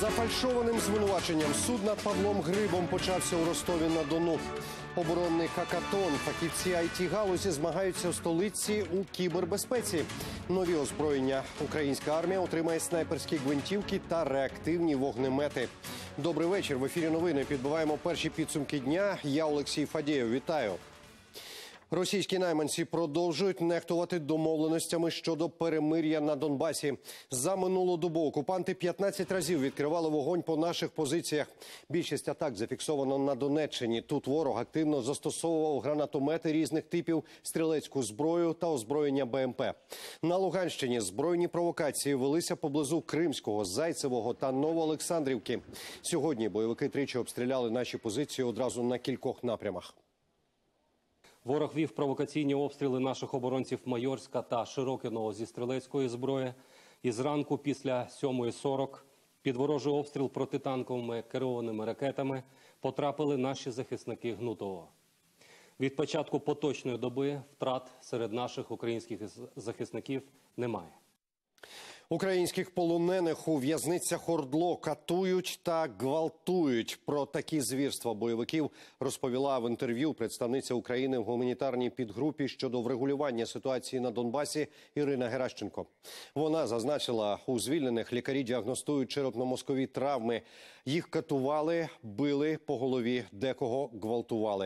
Зафальшованим звинуваченням суд над Павлом Грибом почався у Ростові-на-Дону. Оборонний хакатон. Фахівці IT-галузі змагаються у столиці у кібербезпеці. Нові озброєння. Українська армія отримає снайперські гвинтівки та реактивні вогнемети. Добрий вечір. В ефірі новини. Підбиваємо перші підсумки дня. Я Олексій Фадєєв. Вітаю. Російські найманці продовжують нехтувати домовленостями щодо перемир'я на Донбасі. За минулу добу окупанти 15 разів відкривали вогонь по наших позиціях. Більшість атак зафіксовано на Донеччині. Тут ворог активно застосовував гранатомети різних типів, стрілецьку зброю та озброєння БМП. На Луганщині збройні провокації велися поблизу Кримського, Зайцевого та Новоолександрівки. Сьогодні бойовики тричі обстріляли наші позиції одразу на кількох напрямах. Ворог вів провокаційні обстріли наших оборонців Майорська та Широкиного зі стрілецької зброї. І зранку після 7:40 під ворожий обстріл протитанковими керованими ракетами потрапили наші захисники Гнутового. Від початку поточної доби втрат серед наших українських захисників немає. Українських полонених у в'язницях ОРДЛО катують та гвалтують. Про такі звірства бойовиків розповіла в інтерв'ю представниця України в гуманітарній підгрупі щодо врегулювання ситуації на Донбасі Ірина Геращенко. Вона зазначила, у звільнених лікарі діагностують черепно-мозкові травми. Їх катували, били по голові, декого гвалтували.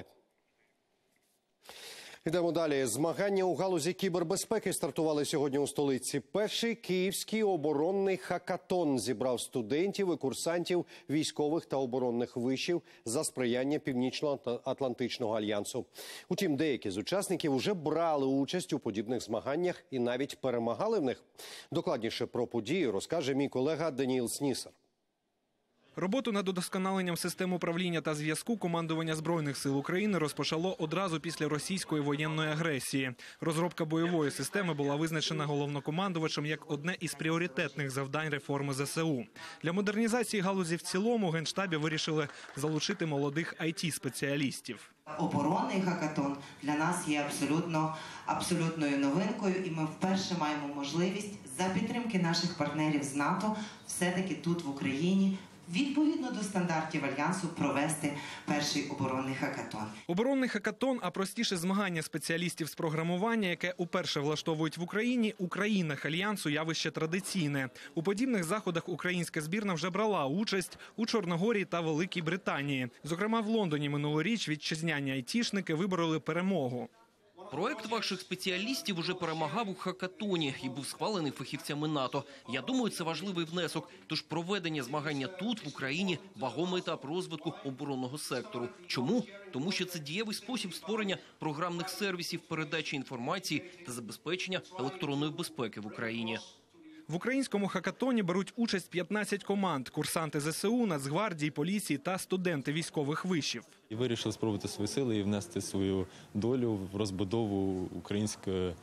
Йдемо далі. Змагання у галузі кібербезпеки стартували сьогодні у столиці. Перший київський оборонний хакатон зібрав студентів і курсантів військових та оборонних вишів за сприяння Північно-Атлантичного альянсу. Утім, деякі з учасників уже брали участь у подібних змаганнях і навіть перемагали в них. Докладніше про подію розкаже мій колега Даніїл Снісар. Роботу над удосконаленням систем управління та зв'язку командування Збройних сил України розпочало одразу після російської воєнної агресії. Розробка бойової системи була визначена головнокомандувачем як одне із пріоритетних завдань реформи ЗСУ. Для модернізації галузі в цілому у Генштабі вирішили залучити молодих IT-спеціалістів. Оборонний хакатон для нас є абсолютною новинкою, і ми вперше маємо можливість за підтримки наших партнерів з НАТО все-таки тут в Україні відповідно до стандартів Альянсу провести перший оборонний хакатон. Оборонний хакатон, а простіше змагання спеціалістів з програмування, яке уперше влаштовують в Україні, у країнах Альянсу явище традиційне. У подібних заходах українська збірна вже брала участь у Чорногорії та Великій Британії. Зокрема, в Лондоні минулоріч вітчизняні айтішники вибороли перемогу. Проект ваших спеціалістів уже перемагав у хакатоні і був схвалений фахівцями НАТО. Я думаю, це важливий внесок. Тож проведення змагання тут, в Україні, вагомий етап розвитку оборонного сектору. Чому? Тому що це дієвий спосіб створення програмних сервісів, передачі інформації та забезпечення електронної безпеки в Україні. В українському хакатоні беруть участь 15 команд – курсанти ЗСУ, Нацгвардії, поліції та студенти військових вишів. І вирішили спробувати свої сили і внести свою долю в розбудову українських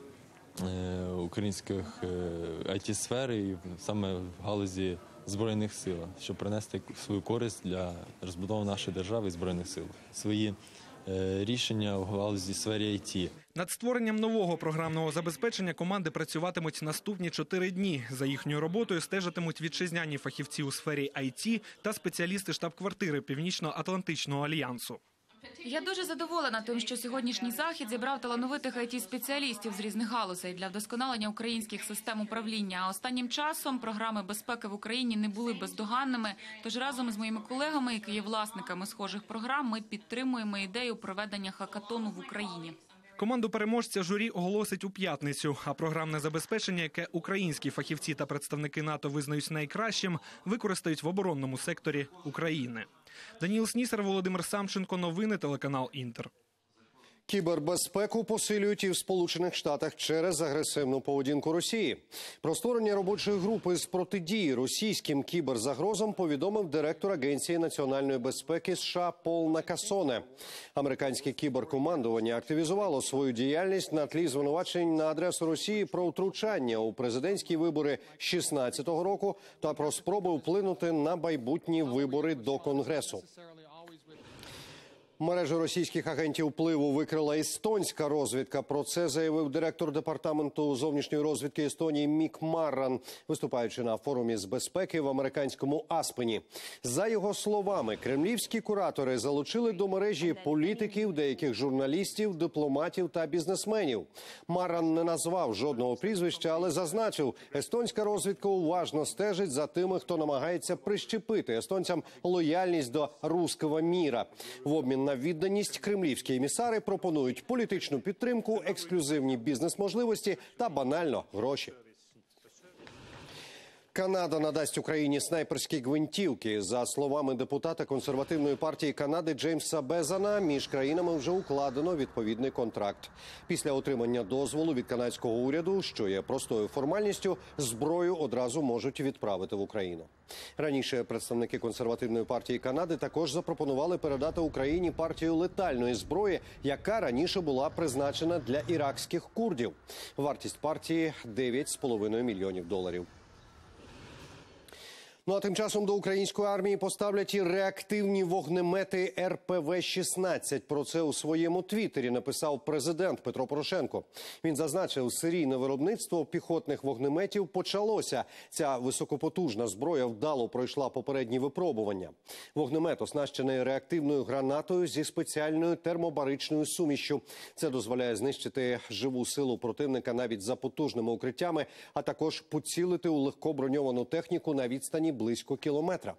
IT-сфери і саме в галузі Збройних сил, щоб принести свою користь для розбудови нашої держави і Збройних сил. Свої рішення в галузі сфері IT. Над створенням нового програмного забезпечення команди працюватимуть наступні 4 дні. За їхньою роботою стежитимуть вітчизняні фахівці у сфері IT та спеціалісти штаб-квартири Північно-Атлантичного альянсу. Я дуже задоволена тим, що сьогоднішній захід зібрав талановитих IT-спеціалістів з різних галузей для вдосконалення українських систем управління. А останнім часом програми безпеки в Україні не були бездоганними. Тож разом з моїми колегами, які є власниками схожих програм, ми підтримуємо ідею проведення хакатону в Україні. Команду переможця журі оголосить у п'ятницю, а програмне забезпечення, яке українські фахівці та представники НАТО визнають найкращим, використають в оборонному секторі України. Даніїл Снісар, Володимир Самченко, новини, телеканал «Інтер». Кібербезпеку посилюють і в Сполучених Штатах через агресивну поведінку Росії. Про створення робочої групи з протидії російським кіберзагрозам повідомив директор Агенції національної безпеки США Пол Накасоне. Американське кіберкомандування активізувало свою діяльність на тлі звинувачень на адресу Росії про втручання у президентські вибори 2016 року та про спроби вплинути на майбутні вибори до Конгресу. Мережу російських агентів впливу викрила естонська розвідка. Про це заявив директор департаменту зовнішньої розвідки Естонії Мік Марран, виступаючи на форумі з безпеки в американському Аспені. За його словами, кремлівські куратори залучили до мережі політиків, деяких журналістів, дипломатів та бізнесменів. Марран не назвав жодного прізвища, але зазначив, естонська розвідка уважно стежить за тими, хто намагається прищепити естонцям лояльність до руського міра. В обмін на відданість кремлівські емісари пропонують політичну підтримку, ексклюзивні бізнес-можливості та банально гроші. Канада надасть Україні снайперські гвинтівки. За словами депутата консервативної партії Канади Джеймса Безана, між країнами вже укладено відповідний контракт. Після отримання дозволу від канадського уряду, що є простою формальністю, зброю одразу можуть відправити в Україну. Раніше представники консервативної партії Канади також запропонували передати Україні партію летальної зброї, яка раніше була призначена для іракських курдів. Вартість партії – $9,5 мільйонів. Ну а тим часом до української армії поставлять і реактивні вогнемети РПВ-16. Про це у своєму твіттері написав президент Петро Порошенко. Він зазначив, серійне виробництво піхотних вогнеметів почалося. Ця високопотужна зброя вдало пройшла попередні випробування. Вогнемет оснащений реактивною гранатою зі спеціальною термобаричною сумішчю. Це дозволяє знищити живу силу противника навіть за потужними укриттями, а також поцілити у легкоброньовану техніку на відстані близько кілометра.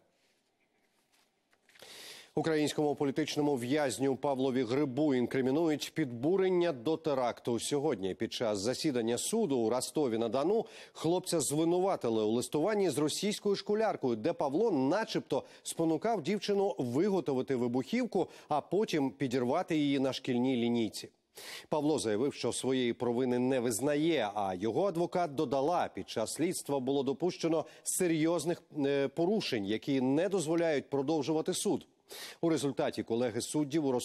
Українському політичному в'язню Павлові Грибу інкримінують підбурення до теракту. Сьогодні під час засідання суду у Ростові-на-Дону хлопця звинуватили у листуванні з російською школяркою, де Павло начебто спонукав дівчину виготовити вибухівку, а потім підірвати її на шкільній лінійці. Павло заявив, що своєї провини не визнає, а його адвокат додала, під час слідства було допущено серйозних порушень, які не дозволяють продовжувати суд. У результаті колегія суддів у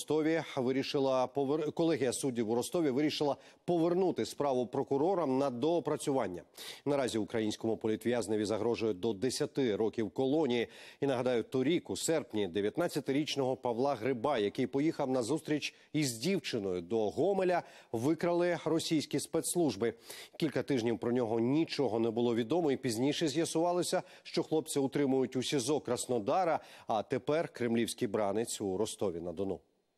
Ростові вирішила повернути справу прокурорам на доопрацювання. Наразі українському політв'язневі загрожує до 10 років колонії. І нагадаю, торік у серпні 19-річного Павла Гриба, який поїхав на зустріч із дівчиною до Гомеля, викрали російські спецслужби. Кілька тижнів про нього нічого не було відомо, і пізніше з'ясувалося, що хлопця утримують у СІЗО Краснодара, а тепер кремлівський бранець у Ростові-на-Дону.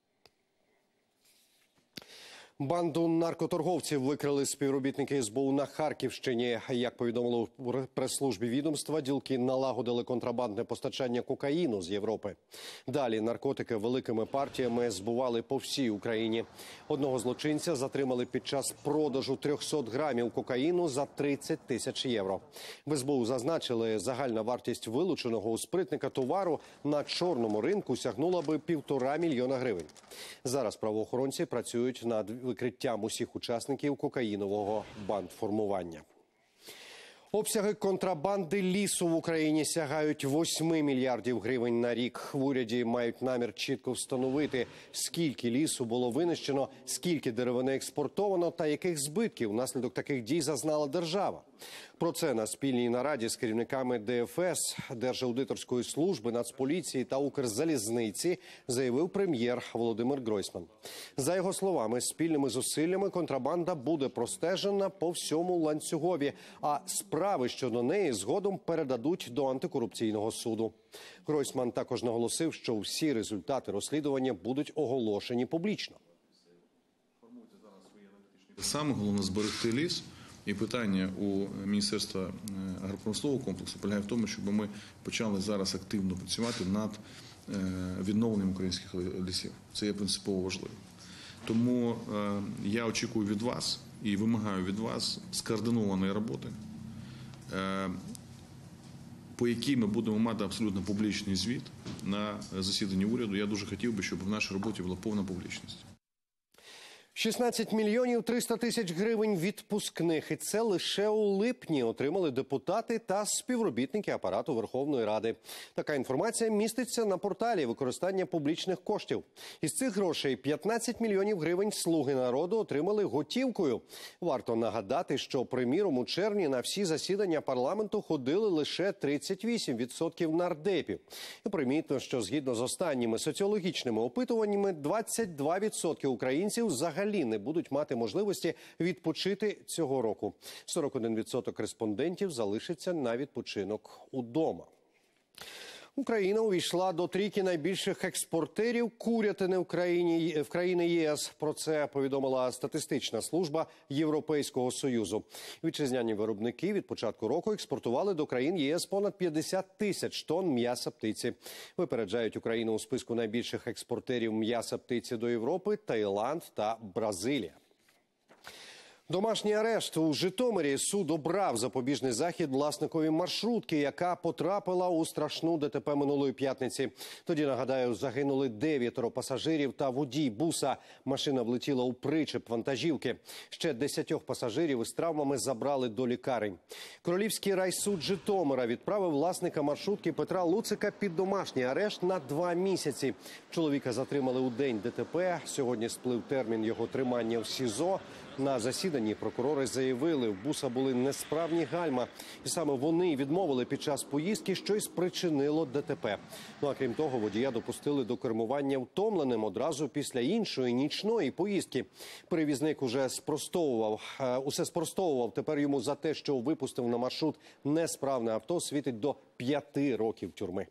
Банду наркоторговців викрили співробітники СБУ на Харківщині. Як повідомили у прес-службі відомства, ділки налагодили контрабандне постачання кокаїну з Європи. Далі наркотики великими партіями збували по всій Україні. Одного злочинця затримали під час продажу 300 грамів кокаїну за 30 тисяч євро. В СБУ зазначили, загальна вартість вилученого у спритника товару на чорному ринку сягнула би 1,5 мільйона гривень. Зараз правоохоронці працюють над викриттям усіх учасників кокаїнового бандформування. Обсяги контрабанди лісу в Україні сягають 8 мільярдів гривень на рік. В уряді мають намір чітко встановити, скільки лісу було винищено, скільки деревини експортовано та яких збитків внаслідок таких дій зазнала держава. Про це на спільній нараді з керівниками ДФС, Держаудиторської служби, Нацполіції та Укрзалізниці заявив прем'єр Володимир Гройсман. За його словами, спільними зусиллями контрабанда буде простежена по всьому ланцюгові, а справи щодо неї згодом передадуть до антикорупційного суду. Гройсман також наголосив, що всі результати розслідування будуть оголошені публічно. Саме головне – зберегти ліс. І питання у Міністерства агропромислового комплексу полягає в тому, щоб ми почали зараз активно працювати над відновленням українських лісів. Це є принципово важливо. Тому я очікую від вас і вимагаю від вас скоординованої роботи, по якій ми будемо мати абсолютно публічний звіт на засіданні уряду. Я дуже хотів би, щоб в нашій роботі була повна публічність. 16 мільйонів 300 тисяч гривень відпускних. І це лише у липні отримали депутати та співробітники апарату Верховної Ради. Така інформація міститься на порталі використання публічних коштів. Із цих грошей 15 мільйонів гривень «Слуги народу» отримали готівкою. Варто нагадати, що, приміром, у червні на всі засідання парламенту ходили лише 38% нардепів. І примітно, що згідно з останніми соціологічними опитуваннями, 22% українців взагалі не будуть мати можливості відпочити цього року. 41% респондентів залишиться на відпочинок удома. Україна увійшла до трійки найбільших експортерів курятини в країни ЄС. Про це повідомила статистична служба Європейського Союзу. Вітчизняні виробники від початку року експортували до країн ЄС понад 50 тисяч тонн м'яса птиці. Випереджають Україну у списку найбільших експортерів м'яса птиці до Європи Таїланд та Бразилія. Домашній арешт у Житомирі. Суд обрав запобіжний захід власникові маршрутки, яка потрапила у страшну ДТП минулої п'ятниці. Тоді, нагадаю, загинули 9 пасажирів та водій буса. Машина влетіла у причеп вантажівки. Ще 10 пасажирів із травмами забрали до лікарень. Королівський райсуд Житомира відправив власника маршрутки Петра Луцика під домашній арешт на 2 місяці. Чоловіка затримали у день ДТП. Сьогодні сплив термін його тримання в СІЗО. На засіданні прокурори заявили, в буса були несправні гальма. І саме вони відмовили під час поїздки, що й спричинило ДТП. Ну а крім того, водія допустили до кермування втомленим одразу після іншої нічної поїздки. Перевізник усе спростовував. Тепер йому за те, що випустив на маршрут несправне авто, світить до 5 років тюрми.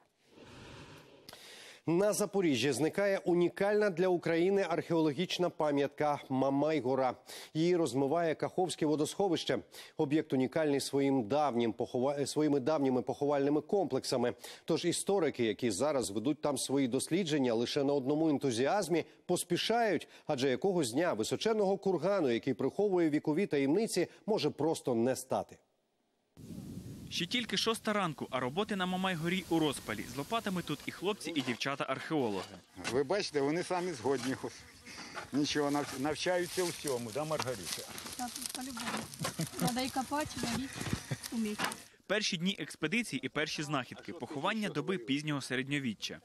На Запоріжжі зникає унікальна для України археологічна пам'ятка Мамай-гора. Її розмиває Каховське водосховище. Об'єкт унікальний своїми давніми поховальними комплексами. Тож історики, які зараз ведуть там свої дослідження, лише на одному ентузіазмі поспішають. Адже якогось дня височенного кургану, який приховує вікові таємниці, може просто не стати. Ще тільки 6 ранку, а роботи на Мамай-горі у розпалі. З лопатами тут і хлопці, і дівчата-археологи. Ви бачите, вони самі згодні. Нічого, навчаються всьому, да, Маргарита? Так, по-любому. Треба і копати, і варити, вміти. Перші дні експедиції і перші знахідки. Поховання доби пізнього середньовіччя.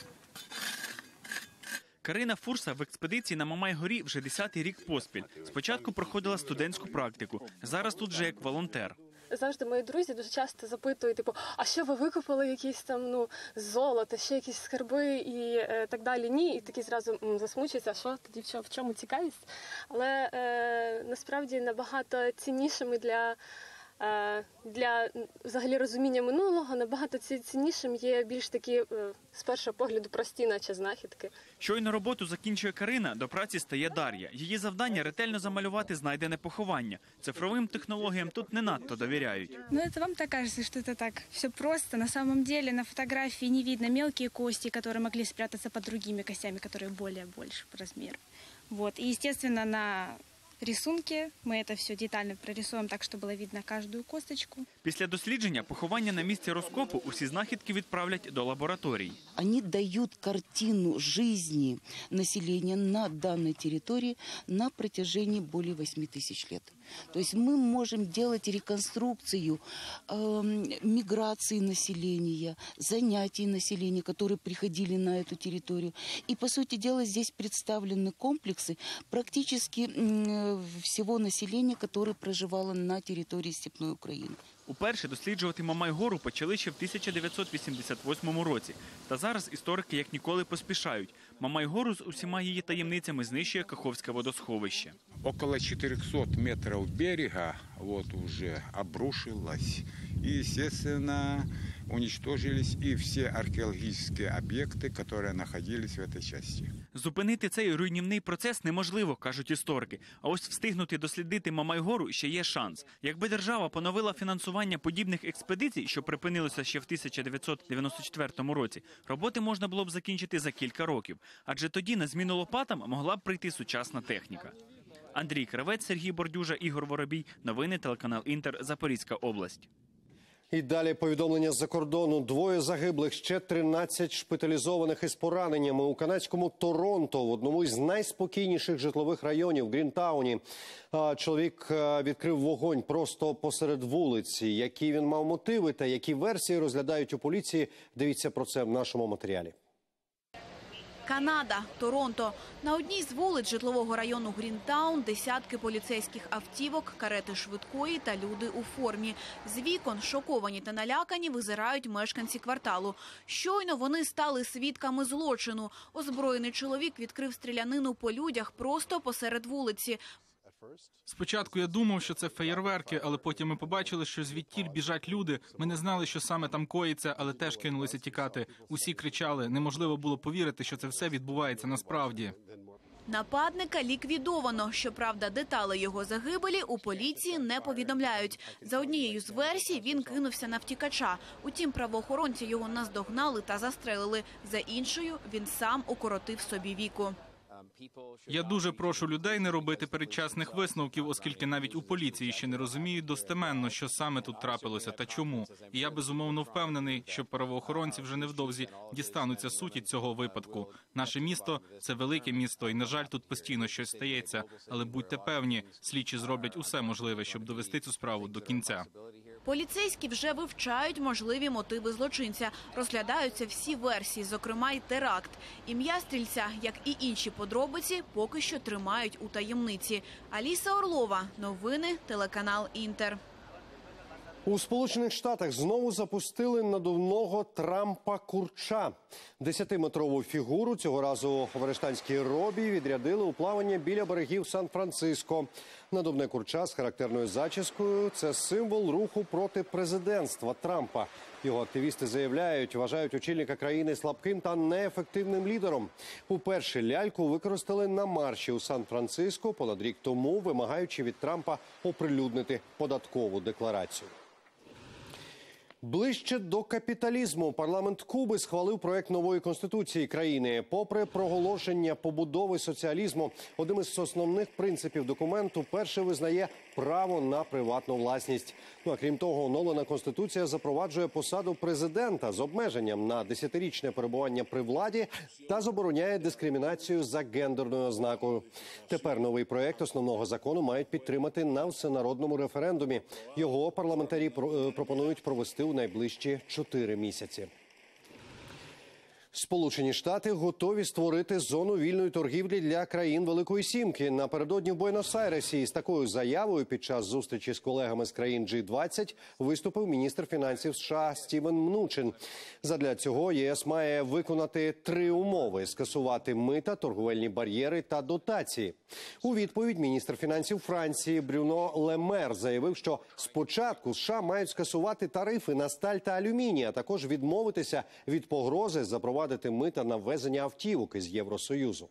Карина Фурса в експедиції на Мамай-горі вже 10-й рік поспіль. Спочатку проходила студентську практику, зараз тут вже як волонтер. Завжди мої друзі дуже часто запитують, а що ви викопали якісь там, золото, ще якісь скарби і так далі. Ні, і такі зразу засмучуються, а що тоді в чому цікавість. Але насправді набагато ціннішими для взагалі розуміння минулого, набагато ціннішим є більш такі, з першого погляду, прості, наче знахідки. Щойно роботу закінчує Карина, до праці стає Дар'я. Її завдання – ретельно замалювати знайдене поховання. Цифровим технологіям тут не надто довіряють. Это вам так кажется, что это так все просто. На самом деле на фотографии не видно мелкие кости, которые могли спрятаться под другими костями, которые более больше по размеру. Вот. И, естественно, на рисунке мы это все детально прорисуем так, чтобы было видно каждую косточку. Після дослідження поховання на місці розкопу усі знахідки відправлять до лабораторій. Они дают картину жизни населения на данной территории на протяжении более 8 тысяч лет. То есть мы можем делать реконструкцию миграции населения, занятий населения, которые приходили на эту территорию. И, по сути дела, здесь представлены комплексы практически всего населения, которое проживало на территории Степной Украины. Уперше досліджувати Мамай-гору почали ще в 1988 році. Та зараз історики як ніколи поспішають. Мамай-гору з усіма її таємницями знищує Каховське водосховище. Около 400 метров берега уже обрушилось. И, естественно, уничтожились и все археологические объекты, которые находились в этой части. Зупинити цей руйнівний процес неможливо, кажуть історики. А ось встигнути дослідити Мамай-гору ще є шанс. Якби держава поновила фінансування подібних експедицій, що припинилося ще в 1994 році, роботи можна було б закінчити за кілька років. Адже тоді на зміну лопатам могла б прийти сучасна техніка. Андрій Кравець, Сергій Бордюжа, Ігор Воробій. Новини телеканал Інтер. Запорізька область. І далі повідомлення з-за кордону. 2 загиблих, ще 13 шпиталізованих із пораненнями у канадському Торонто, в одному із найспокійніших житлових районів Грінтауні. Чоловік відкрив вогонь просто посеред вулиці. Які він мав мотиви та які версії розглядають у поліції, дивіться про це в нашому матеріалі. Канада, Торонто. На одній з вулиць житлового району Грінтаун десятки поліцейських автівок, карети швидкої та люди у формі. З вікон, шоковані та налякані, визирають мешканці кварталу. Щойно вони стали свідками злочину. Озброєний чоловік відкрив стрілянину по людях просто посеред вулиці. Спочатку я думав, що це феєрверки, але потім ми побачили, що звідтіль біжать люди. Ми не знали, що саме там коїться, але теж кинулися тікати. Усі кричали. Неможливо було повірити, що це все відбувається насправді. Нападника ліквідовано. Щоправда, деталі його загибелі у поліції не повідомляють. За однією з версій, він кинувся на втікача. Утім, правоохоронці його наздогнали та застрелили. За іншою, він сам укоротив собі віку. Я дуже прошу людей не робити передчасних висновків, оскільки навіть у поліції ще не розуміють достеменно, що саме тут трапилося та чому. І я безумовно впевнений, що правоохоронці вже невдовзі дістануться суті цього випадку. Наше місто – це велике місто, і, на жаль, тут постійно щось стається. Але будьте певні, слідчі зроблять усе можливе, щоб довести цю справу до кінця. Поліцейські вже вивчають можливі мотиви злочинця. Розглядаються всі версії, зокрема й теракт. Ім'я стрільця, як і інші подробиці, поки що тримають у таємниці. Аліса Орлова. Новини. Телеканал «Інтер». У Сполучених Штатах знову запустили надувного Трампа-курча. 10-метрову фігуру цього разу в арештанській робі відрядили у плавання біля берегів Сан-Франциско. Надувне курча з характерною зачіскою – це символ руху проти президентства Трампа. Його активісти заявляють, вважають очільника країни слабким та неефективним лідером. Уперше ляльку використали на марші у Сан-Франциско понад рік тому, вимагаючи від Трампа оприлюднити податкову декларацію. Ближче до капіталізму. Парламент Куби схвалив проект нової конституції країни. Попри проголошення побудови соціалізму, одним із основних принципів документу перше визнає право на приватну власність. А крім того, оновлена конституція запроваджує посаду президента з обмеженням на 10-річне перебування при владі та забороняє дискримінацію за гендерною ознакою. Тепер новий проект основного закону мають підтримати на всенародному референдумі. Його парламентарі пропонують провести у найближчі 4 місяці. Сполучені Штати готові створити зону вільної торгівлі для країн Великої Сімки. Напередодні в Буенос-Айресі із такою заявою під час зустрічі з колегами з країн G20 виступив міністр фінансів США Стівен Мнучин. Задля цього ЄС має виконати 3 умови – скасувати мита, торговельні бар'єри та дотації. У відповідь міністр фінансів Франції Брюно Ле Мер заявив, що спочатку США мають скасувати тарифи на сталь та алюміній, а також відмовитися від погрози запровадити мита на ввезення автівок із Євросоюзу.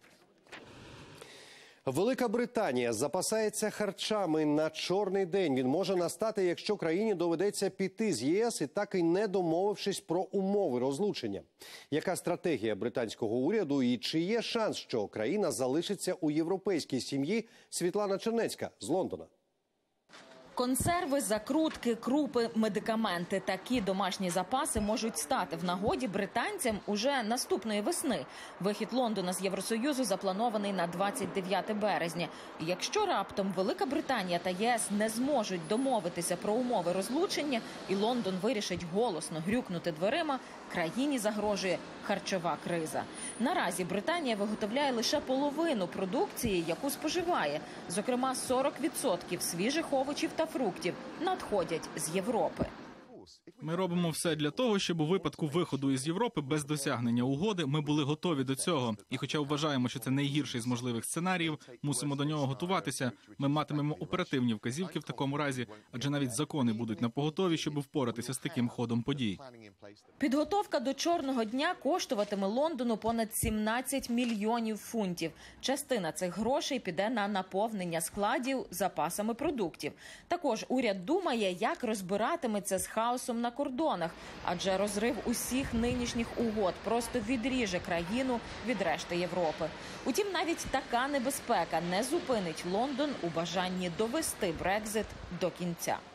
Велика Британія запасається харчами на чорний день. Він може настати, якщо країні доведеться піти з ЄС і так і не домовившись про умови розлучення. Яка стратегія британського уряду і чи є шанс, що країна залишиться у європейській сім'ї? Світлана Чернецька з Лондона. Консерви, закрутки, крупи, медикаменти – такі домашні запаси можуть стати в нагоді британцям уже наступної весни. Вихід Лондона з Євросоюзу запланований на 29 березня. Якщо раптом Велика Британія та ЄС не зможуть домовитися про умови розлучення і Лондон вирішить голосно грюкнути дверима, країні загрожує харчова криза. Наразі Британія виготовляє лише половину продукції, яку споживає. Зокрема, 40% свіжих овочів та фруктів надходять з Європи. Ми робимо все для того, щоб у випадку виходу із Європи без досягнення угоди ми були готові до цього. І хоча вважаємо, що це найгірший з можливих сценаріїв, мусимо до нього готуватися. Ми матимемо оперативні вказівки в такому разі, адже навіть закони будуть напоготові, щоб впоратися з таким ходом подій. Підготовка до Чорного дня коштуватиме Лондону понад 17 мільйонів фунтів. Частина цих грошей піде на наповнення складів запасами продуктів. Також уряд думає, як розбиратиметься з хаосом на кордонах, адже розрив усіх нинішніх угод просто відріже країну від решти Європи. Утім, навіть така небезпека не зупинить Лондон у бажанні довести Брекзит до кінця.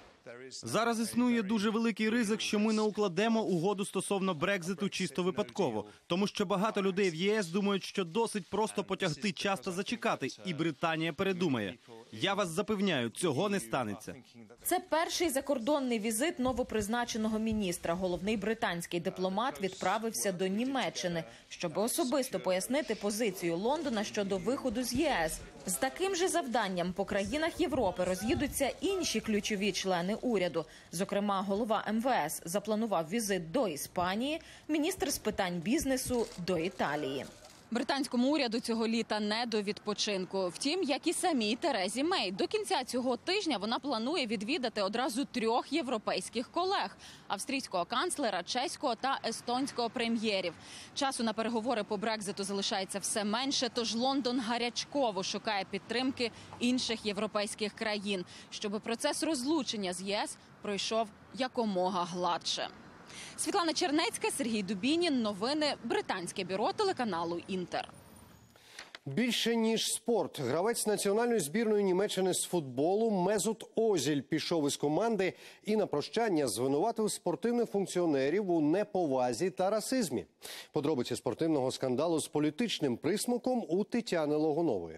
Зараз існує дуже великий ризик, що ми не укладемо угоду стосовно Брекзиту чисто випадково. Тому що багато людей в ЄС думають, що досить просто потягти час та зачекати, і Британія передумає. Я вас запевняю, цього не станеться. Це перший закордонний візит новопризначеного міністра. Головний британський дипломат відправився до Німеччини, щоб особисто пояснити позицію Лондона щодо виходу з ЄС. З таким же завданням по країнах Європи роз'їдуться інші ключові члени уряду. Зокрема, голова МВС запланував візит до Іспанії, міністр з питань бізнесу – до Італії. Британському уряду цього літа не до відпочинку. Втім, як і самій Терезі Мей. До кінця цього тижня вона планує відвідати одразу 3 європейських колег – австрійського канцлера, чеського та естонського прем'єрів. Часу на переговори по Брекзиту залишається все менше, тож Лондон гарячково шукає підтримки інших європейських країн, щоб процес розлучення з ЄС пройшов якомога гладше. Світлана Чернецька, Сергій Дубінін. Новини. Британське бюро телеканалу «Інтер». Більше ніж спорт. Гравець національної збірної Німеччини з футболу Мезут Озіль пішов із команди і на прощання звинуватив спортивних функціонерів у неповазі та расизмі. Подробиці спортивного скандалу з політичним присмаком у Тетяни Логунової.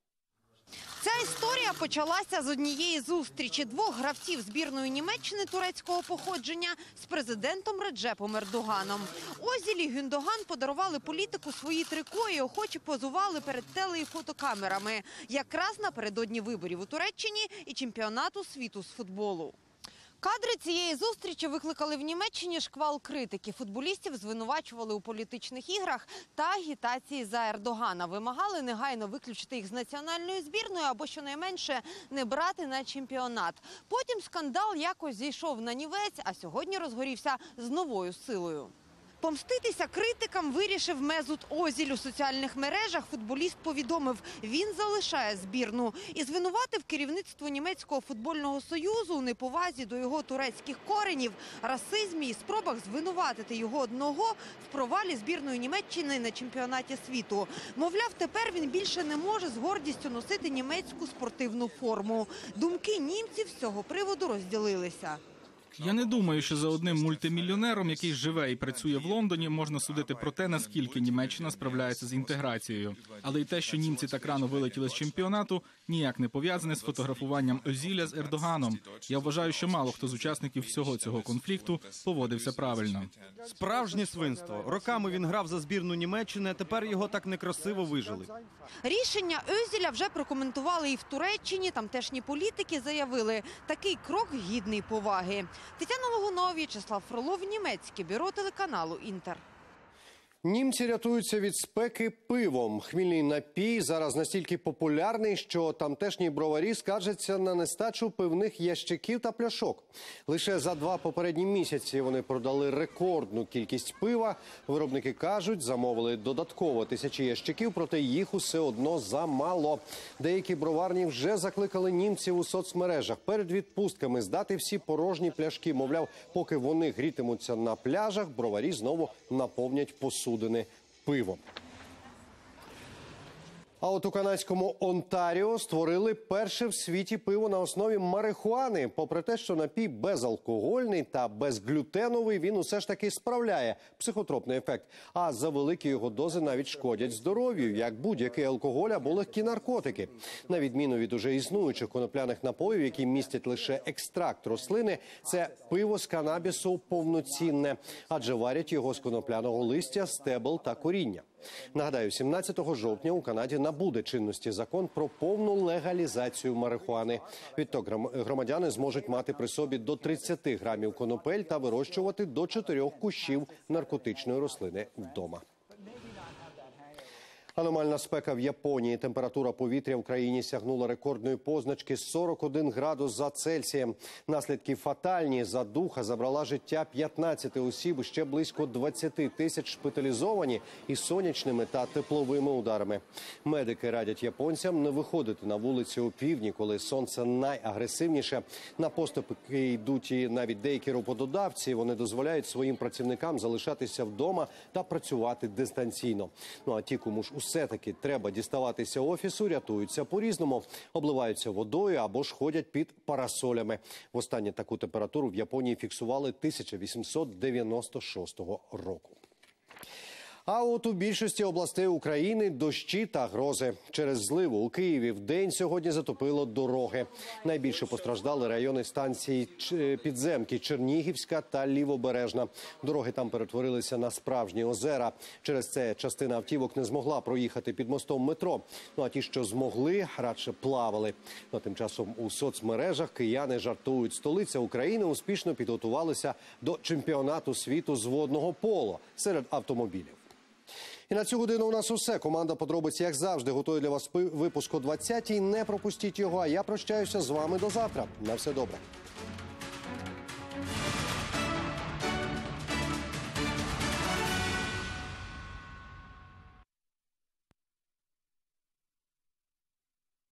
Ця історія почалася з однієї зустрічі 2 гравців збірної Німеччини турецького походження з президентом Реджепом Ердоганом. Озіль і Гюндоган подарували політику свої трико і охочі позували перед теле- і фотокамерами. Якраз напередодні виборів у Туреччині і чемпіонату світу з футболу. Кадри цієї зустрічі викликали в Німеччині шквал критики. Футболістів звинувачували у політичних іграх та агітації за Ердогана. Вимагали негайно виключити їх з національної збірної або, щонайменше, не брати на чемпіонат. Потім скандал якось зійшов на нівець, а сьогодні розгорівся з новою силою. Помститися критикам вирішив Мезут Озіль. У соціальних мережах футболіст повідомив, він залишає збірну і звинуватив керівництво Німецького футбольного союзу у неповазі до його турецьких коренів, расизмі і спробах звинуватити його одного в провалі збірної Німеччини на чемпіонаті світу. Мовляв, тепер він більше не може з гордістю носити німецьку спортивну форму. Думки німців з цього приводу розділилися. Я не думаю, що за одним мультимільйонером, який живе і працює в Лондоні, можна судити про те, наскільки Німеччина справляється з інтеграцією. Але й те, що німці так рано вилетіли з чемпіонату, ніяк не пов'язане з фотографуванням Озіля з Ердоганом. Я вважаю, що мало хто з учасників всього цього конфлікту поводився правильно. Справжнє свинство. Роками він грав за збірну Німеччини, а тепер його так некрасиво вижили. Рішення Озіля вже прокоментували і в Туреччині. Тамтешні політики заявили, такий крок гідний поваги. Тетяна Логунова, В'ячеслав Фролов, Німецьке бюро телеканалу «Інтер». Німці рятуються від спеки пивом. Хмільний напій зараз настільки популярний, що тамтешні броварі скаржаться на нестачу пивних ящиків та пляшок. Лише за 2 попередні місяці вони продали рекордну кількість пива. Виробники кажуть, замовили додатково 1000 ящиків, проте їх усе одно замало. Деякі броварні вже закликали німців у соцмережах перед відпустками здати всі порожні пляшки. Мовляв, поки вони грітимуться на пляжах, броварі знову наповнять посудини пивом. А от у канадському Онтаріо створили перше в світі пиво на основі марихуани. Попри те, що напій безалкогольний та безглютеновий, він усе ж таки справляє психотропний ефект. А за великі його дози навіть шкодять здоров'ю, як будь-який алкоголь або легкі наркотики. На відміну від уже існуючих конопляних напоїв, які містять лише екстракт рослини, це пиво з канабісу повноцінне, адже варять його з конопляного листя, стебел та коріння. Нагадаю, 17 жовтня у Канаді набуде чинності закон про повну легалізацію марихуани. Відтак громадяни зможуть мати при собі до 30 грамів конопель та вирощувати до 4 кущів наркотичної рослини вдома. Аномальна спека в Японії. Температура повітря в країні сягнула рекордної позначки 41 градус за Цельсієм. Наслідки фатальні. Задуха забрала життя 15 осіб, ще близько 20 тисяч шпиталізовані із сонячними та тепловими ударами. Медики радять японцям не виходити на вулиці у півдні, коли сонце найагресивніше. На поступки йдуть і навіть деякі роботодавці. Вони дозволяють своїм працівникам залишатися вдома та працювати дистанційно. Ну а ті, кому ж усе все-таки треба діставатися офісу, рятуються по-різному. Обливаються водою або ж ходять під парасолями. Востаннє таку температуру в Японії фіксували 1896 року. А от у більшості областей України дощі та грози. Через зливу у Києві вдень сьогодні затопило дороги. Найбільше постраждали райони станції підземки Чернігівська та Лівобережна. Дороги там перетворилися на справжні озера. Через це частина автівок не змогла проїхати під мостом метро. Ну а ті, що змогли, радше плавали. Ну, тим часом у соцмережах кияни жартують. Столиця України успішно підготувалася до чемпіонату світу з водного поло серед автомобілів. І на цю годину у нас усе. Команда «Подробиць», як завжди, готує для вас випуск о 20-й. Не пропустіть його, а я прощаюся з вами до завтра. На все добре.